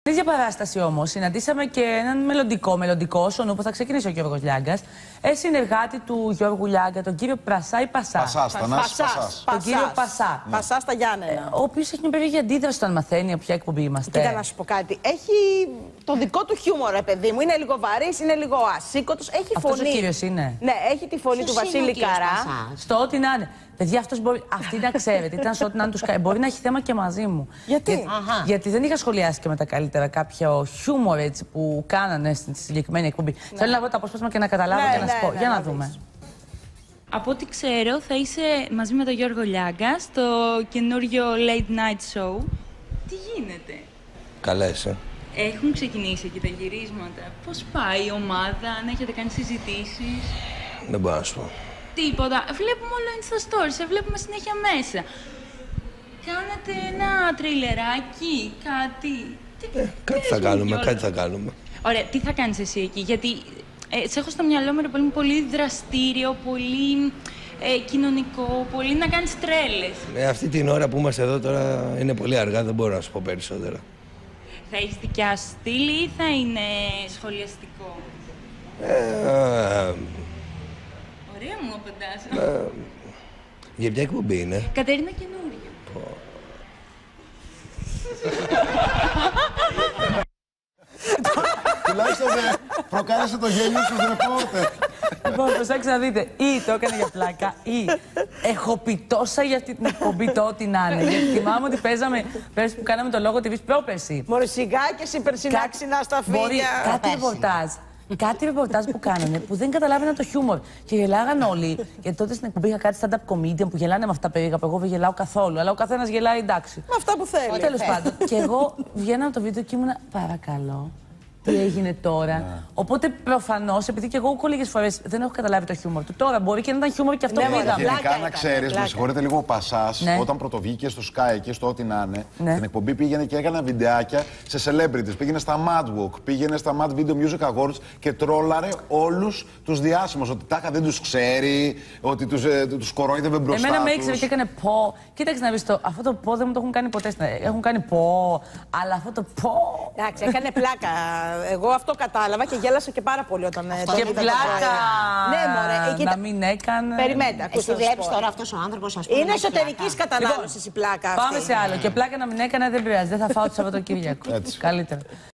Στην ίδια παράσταση όμως συναντήσαμε και έναν μελλοντικό σονού που θα ξεκινήσει ο Γιώργος Λιάγκας, συνεργάτη του Γιώργου Λιάγκα, τον κύριο Πρασά ή Πασά. Τον κύριο Πασά. Πασά στα Γιάννενα. Ο οποίος έχει μια περίεργη αντίδραση όταν μαθαίνει από ποια εκπομπή είμαστε. Κοίτα να σου πω κάτι. Έχει το δικό του χιούμορ, παιδί μου. Είναι λίγο βαρύς, είναι λίγο ασήκωτος. Έχει αυτός φωνή. Ο κύριος είναι. Ναι, έχει τη φωνή του Βασίλη Καρά. Στο ό,τι να είναι. Παιδιά, αυτός μπορεί. Αυτή να ξέρετε, ήταν σε ό,τι να είναι τους κάνει. Μπορεί να έχει θέμα και μαζί μου. Γιατί δεν είχα σχολιάσει και με τα καλύτερα κάποιο χιούμορ έτσι, που κάνανε στην συγκεκριμένη εκπομπή. Ναι. Θέλω να βρω το απόσπασμα και να καταλάβω και να σου πω. Για να δούμε. Από ό,τι ξέρω, θα είσαι μαζί με τον Γιώργο Λιάγκα στο καινούριο Late Night Show. Τι γίνεται? Καλά είσαι. Έχουν ξεκινήσει εκεί τα γυρίσματα. Πώς πάει η ομάδα, αν έχετε κάνει συζητήσεις? Δεν μπορώ να σου πω. Τίποτα. Βλέπουμε όλο Insta Stories, σε βλέπουμε συνέχεια μέσα. Κάνατε ένα τριλεράκι, κάτι. Κάτι θα κάνουμε. Ωραία, τι θα κάνεις εσύ εκεί? Γιατί σε έχω στο μυαλό μου πολύ δραστήριο, πολύ κοινωνικό, πολύ να κάνεις τρέλες. Αυτή την ώρα που είμαστε εδώ τώρα είναι πολύ αργά, δεν μπορώ να σου πω περισσότερα. Θα έχεις δικιά σου στήλη ή θα είναι σχολιαστικό? Ωραία μου απαντάς. Για ποια εκπομπή είναι? Κατερίνα καινούριο. Τουλάχιστον προκάλεσε το γέλιο στους ρεπόρτερ. Λοιπόν, προσέξτε να δείτε. Ή το έκανε για πλάκα, ή έχω πει τόσα για αυτή την εκπομπή το ό,τι να είναι. Γιατί θυμάμαι ότι παίζαμε πέρσι που κάναμε το λόγο TV πρόπερσι. Μωρέ, σιγά και εσύ περσινά ξινά στα φίλια. Κάτι ρεπορτάζ που κάνανε που δεν καταλάβαιναν το χιούμορ. Και γελάγαν όλοι. Γιατί τότε στην εκπομπή είχα κάτι stand-up comedian που γελάνε με αυτά περίεργα που εγώ δεν γελάω καθόλου. Αλλά ο καθένας γελάει εντάξει. Με αυτά που θέλει. Τέλος πάντων. Και εγώ βγαίνα από το βίντεο και ήμουνα παρακαλώ. Τι έγινε τώρα. Οπότε προφανώς, επειδή και εγώ λίγες φορές δεν έχω καταλάβει το χιούμορ του. Τώρα μπορεί και να ήταν χιούμορ και αυτό που είδαμε. Γενικά να ξέρεις, με συγχωρείτε λίγο, ο Πασάς, όταν πρωτοβγήκε στο Sky εκεί, στο ό,τι να είναι, στην εκπομπή πήγαινε και έκανε βιντεάκια σε celebrities. Πήγαινε στα Mad Walk, πήγαινε στα Mad Video Music Awards και τρόλαρε όλους τους διάσημους. Ότι τάχα δεν τους ξέρει, ότι τους κορόιδευε μπροστά. Εμένα με ήξερε και έκανε πω. Κοίταξε να δεις, αυτό το πω δεν μου το έχουν κάνει ποτέ. Έχουν κάνει πω, αλλά αυτό το πω. Εντάξει, έκανε πλάκα. Εγώ αυτό κατάλαβα και γέλασα και πάρα πολύ όταν και πλάκα! Ναι, μωρέ. Να μην έκανε. Περιμένετε, εσύ βλέπεις τώρα αυτός ο άνθρωπος, ας πούμε. Είναι εσωτερικής κατανάλωσης η πλάκα αυτή. Πάμε σε άλλο. Και πλάκα να μην έκανε δεν πειράζει. Δεν θα φάω το Σαββατοκύριακο. Καλύτερα.